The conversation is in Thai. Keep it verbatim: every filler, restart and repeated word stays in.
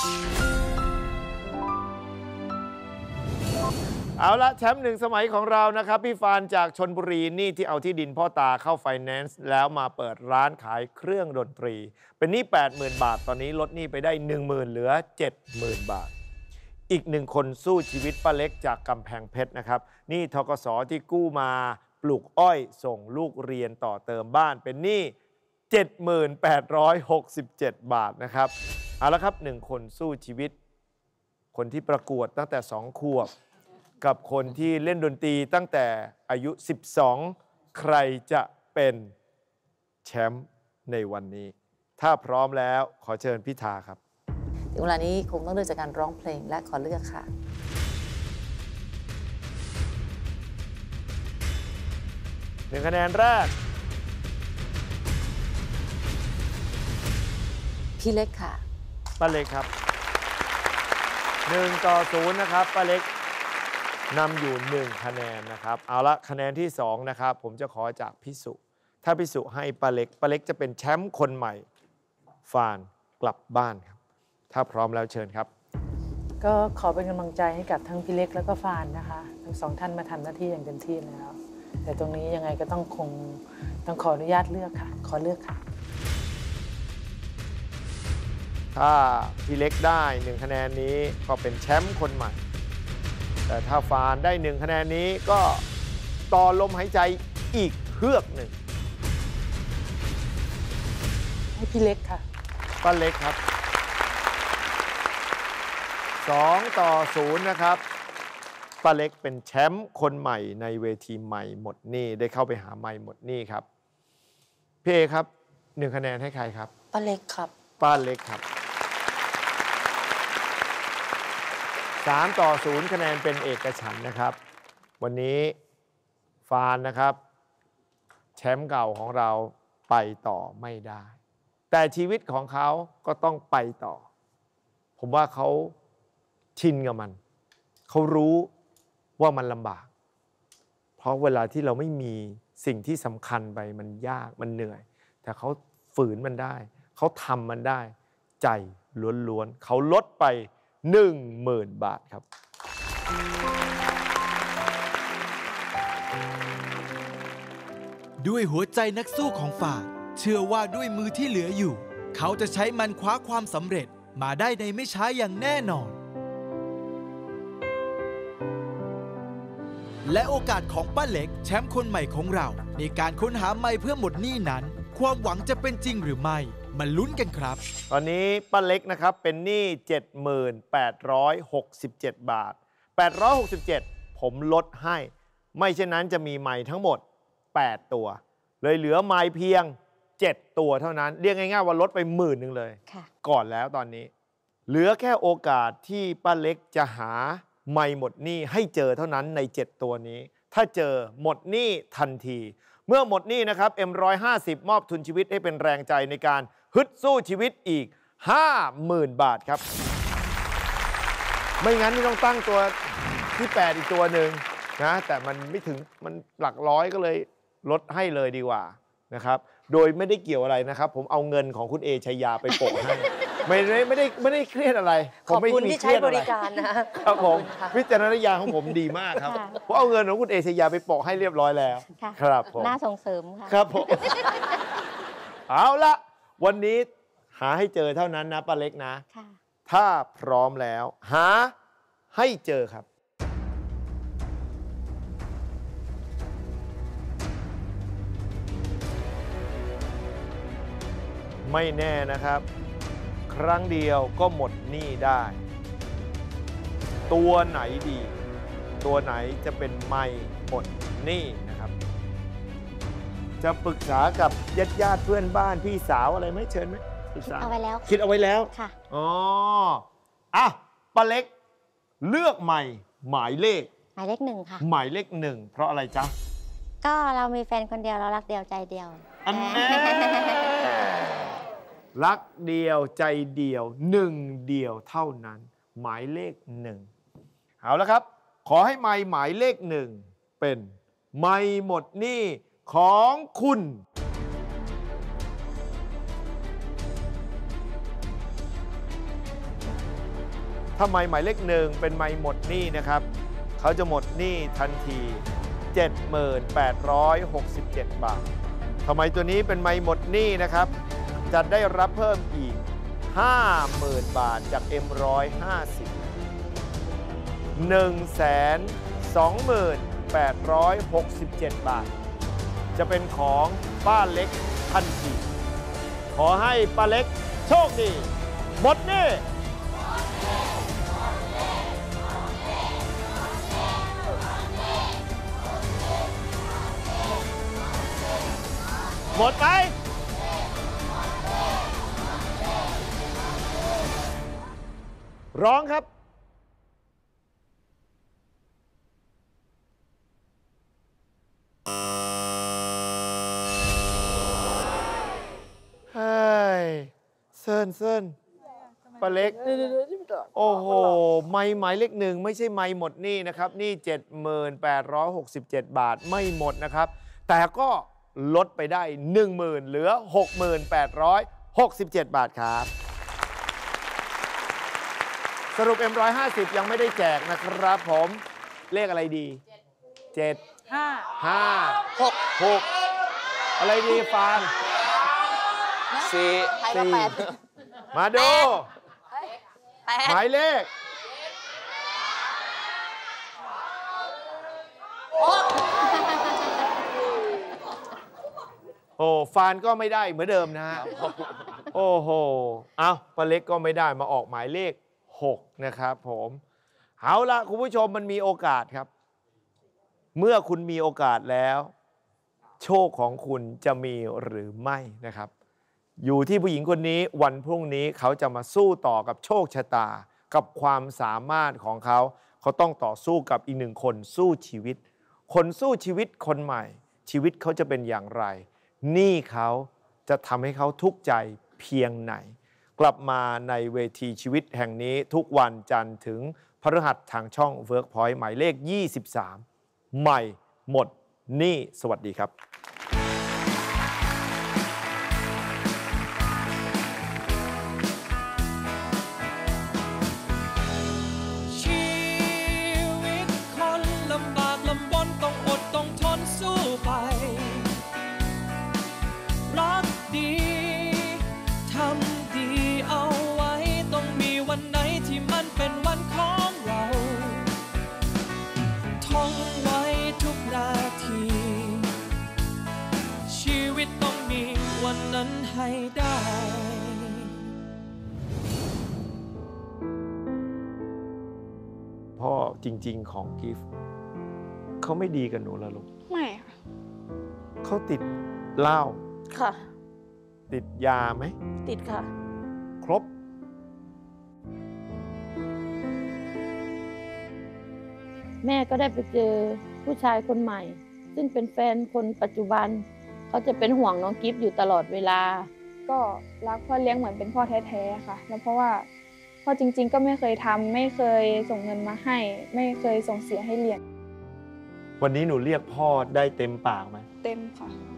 เอาละแชมป์หนึ่งสมัยของเรานะครับพี่ฟานจากชลบุรีนี่ที่เอาที่ดินพ่อตาเข้าไฟแนนซ์แล้วมาเปิดร้านขายเครื่องดนตรีเป็นหนี้ แปดหมื่น บาทตอนนี้ลดหนี้ไปได้ หนึ่งหมื่น เหลือ เจ็ดหมื่น บาทอีกหนึ่งคนสู้ชีวิตป้าเล็กจากกำแพงเพชรนะครับหนี้ธกสที่กู้มาปลูกอ้อยส่งลูกเรียนต่อเติมบ้านเป็นหนี้ เจ็ดหมื่นแปดร้อยหกสิบเจ็ด บาทนะครับเอาละครับหนึ่งคนสู้ชีวิตคนที่ประกวดตั้งแต่สองขวบกับคนที่เล่นดนตรีตั้งแต่อายุสิบสองใครจะเป็นแชมป์ในวันนี้ถ้าพร้อมแล้วขอเชิญพิธาครับถึงเวลานี้คงต้องเลือกจากการร้องเพลงและขอเลือกค่ะหนึ่งคะแนนแรกพี่เล็กค่ะป้าเล็กครับหนึ่งต่อศูนย์นะครับป้าเล็กนำอยู่หนึ่งคะแนนนะครับเอาละคะแนนที่สองนะครับผมจะขอจากพิสุถ้าพิสุให้ป้าเล็กป้าเล็กจะเป็นแชมป์คนใหม่ฟานกลับบ้านครับถ้าพร้อมแล้วเชิญครับก็ขอเป็นกำลังใจให้กับทั้งพี่เล็กแล้วก็ฟานนะคะทั้งสองท่านมาทำหน้าที่อย่างเต็มที่แล้วแต่ตรงนี้ยังไงก็ต้องคงต้องขออนุญาตเลือกค่ะขอเลือกค่ะถ้าพี่เล็กได้หนึ่งคะแนนนี้ก็เป็นแชมป์คนใหม่แต่ถ้าฟานได้หนึ่งคะแนนนี้ก็ต่อลมหายใจอีกเฮือกหนึ่งให้พี่เล็กค่ะป้าเล็กครับสองต่อศูนย์นะครับป้าเล็กเป็นแชมป์คนใหม่ในเวทีใหม่หมดหนี้ได้เข้าไปหาใหม่หมดหนี้ครับพี่เอครับหนึ่งคะแนนให้ใครครับป้าเล็กครับป้าเล็กครับสามต่อศูนย์คะแนนเป็นเอกฉันท์นะครับวันนี้ฟานนะครับแชมป์เก่าของเราไปต่อไม่ได้แต่ชีวิตของเขาก็ต้องไปต่อผมว่าเขาชินกับมันเขารู้ว่ามันลำบากเพราะเวลาที่เราไม่มีสิ่งที่สำคัญไปมันยากมันเหนื่อยแต่เขาฝืนมันได้เขาทำมันได้ใจล้วนๆเขาลดไปหนึ่งหมื่น บาทครับด้วยหัวใจนักสู้ของฝ่าเชื่อว่าด้วยมือที่เหลืออยู่เขาจะใช้มันคว้าความสำเร็จมาได้ในไม่ช้าอย่างแน่นอนและโอกาสของป้าเล็กแชมป์คนใหม่ของเราในการค้นหาไมค์เพื่อหมดหนี้นั้นความหวังจะเป็นจริงหรือไม่มาลุ้นกันครับตอนนี้ป้าเล็กนะครับเป็นหนี้ เจ็ดหมื่นแปดร้อยหกสิบเจ็ด บาทแปดร้อยหกสิบเจ็ดผมลดให้ไม่เช่นนั้นจะมีไมค์ทั้งหมดแปดตัวเลยเหลือไมค์เพียงเจ็ดตัวเท่านั้นเรียกง่ายๆว่าลดไปหมื่นหนึ่งเลยก่อนแล้วตอนนี้เหลือแค่โอกาสที่ป้าเล็กจะหาไมค์หมดหนี้ให้เจอเท่านั้นในเจ็ดตัวนี้ถ้าเจอหมดหนี้ทันทีเมื่อหมดหนี้นะครับ เอ็ม หนึ่งร้อยห้าสิบ มอบทุนชีวิตให้เป็นแรงใจในการฮึดสู้ชีวิตอีก ห้าหมื่น บาทครับไม่งั้นนี่ต้องตั้งตัวที่แปดอีกตัวหนึ่งนะแต่มันไม่ถึงมันหลักร้อยก็เลยลดให้เลยดีกว่านะครับโดยไม่ได้เกี่ยวอะไรนะครับผมเอาเงินของคุณเอชัยยาไปโปะให้ไม่ได้ไม่ได้ไม่ได้เครียดอะไรขอบคุณที่ใช้บริการนะครับผมวิจารณญาณของผมดีมากครับผมเอาเงินของคุณเอชัยยาไปโปะให้เรียบร้อยแล้วครับผมน่าส่งเสริมค่ะครับผมเอาละวันนี้หาให้เจอเท่านั้นนะป้าเล็กนะถ้าพร้อมแล้วหาให้เจอครับไม่แน่นะครับครั้งเดียวก็หมดหนี้ได้ตัวไหนดีตัวไหนจะเป็นไม่หมดหนี้นะครับจะปรึกษากับญาติญาติเพื่อนบ้านพี่สาวอะไรไหมเชิญไหมคิดเอาไว้แล้วคิดเอาไว้แล้วค่ะอ๋ออ่ะป้าเล็กเลือกใหม่หมายเลขหมายเลขหนึ่งค่ะหมายเลขหนึ่งเพราะอะไรจ๊ะก็เรามีแฟนคนเดียวเรารักเดียวใจเดียวอันนี้รักเดียวใจเดียวหนึ่งเดียวเท่านั้นหมายเลขหนึ่งเอาละครับขอให้ไมค์หมายเลขหนึ่งเป็นไมค์หมดหนี้ของคุณถ้าไมค์หมายเลขหนึ่งเป็นไมค์หมดหนี้นะครับเขาจะหมดหนี้ทันที เจ็ดหมื่นแปดร้อยหกสิบเจ็ด บาททำไมตัวนี้เป็นไมค์หมดหนี้นะครับจะได้รับเพิ่มอีก ห้าหมื่น บาทจาก เอ็ม หนึ่งร้อยห้าสิบ หนึ่งแสนสองหมื่นแปดร้อยหกสิบเจ็ด บาทจะเป็นของป้าเล็กทันทีขอให้ป้าเล็กโชคดีหมดหนี้หมดไหมร้องครับเฮ้ยเซินเซินป้าเล็กโอ้โหไม่หมายเลขหนึ่งไม่ใช่ไม่หมดหนี้นะครับหนี้ เจ็ดหมื่นแปดร้อยหกสิบเจ็ด บาทไม่หมดนะครับแต่ก็ลดไปได้ หนึ่งหมื่น เหลือ หกหมื่นแปดร้อยหกสิบเจ็ด บาทครับสรุป เอ็ม หนึ่งร้อยห้าสิบ ยังไม่ได้แจกนะครับผมเลขอะไรดีเจ็ดห้าห้า หก หกอะไรดีฟานสี่ไทยก็แปดมาดูแปดหมายเลข โอ้ฟานก็ไม่ได้เหมือนเดิมนะฮะ โอ้โห เอาป้าเล็กก็ไม่ได้มาออกหมายเลข หก นะครับผม เอาละคุณผู้ชมมันมีโอกาสครับ เมื่อคุณมีโอกาสแล้ว โชคของคุณจะมีหรือไม่นะครับ อยู่ที่ผู้หญิงคนนี้วันพรุ่งนี้เขาจะมาสู้ต่อกับโชคชะตา กับความสามารถของเขา เขาต้องต่อสู้กับอีกหนึ่งคนสู้ชีวิต คนสู้ชีวิตคนใหม่ ชีวิตเขาจะเป็นอย่างไรหนี้เขาจะทำให้เขาทุกข์ใจเพียงไหน กลับมาในเวทีชีวิตแห่งนี้ทุกวันจันทร์ถึงพฤหัสทางช่อง Workpoint หมายเลข ยี่สิบสาม ใหม่หมดหนี้สวัสดีครับชีวิตคนลำบากลำบนต้องอดต้องทนสู้ไปรักดีทำดีเอาไว้ต้องมีวันไหนที่มันเป็นวันของเราท่องไว้ทุกนาทีชีวิตต้องมีวันนั้นให้ได้พ่อจริงๆของกิฟต์เขาไม่ดีกับหนูแล้วลูกไม่ค่ะเขาติดเหล้าค่ะติดยาไหมติดค่ะครบแม่ก็ได้ไปเจอผู้ชายคนใหม่ ซึ่งเป็นแฟนคนปัจจุบัน เขาจะเป็นห่วงน้องกิฟต์อยู่ตลอดเวลาก็รักพ่อเลี้ยงเหมือนเป็นพ่อแท้ๆค่ะ แล้วเพราะว่าพ่อจริงๆก็ไม่เคยทำไม่เคยส่งเงินมาให้ ไม่เคยส่งเสียให้เรียนวันนี้หนูเรียกพ่อได้เต็มปากไหมเต็มค่ะ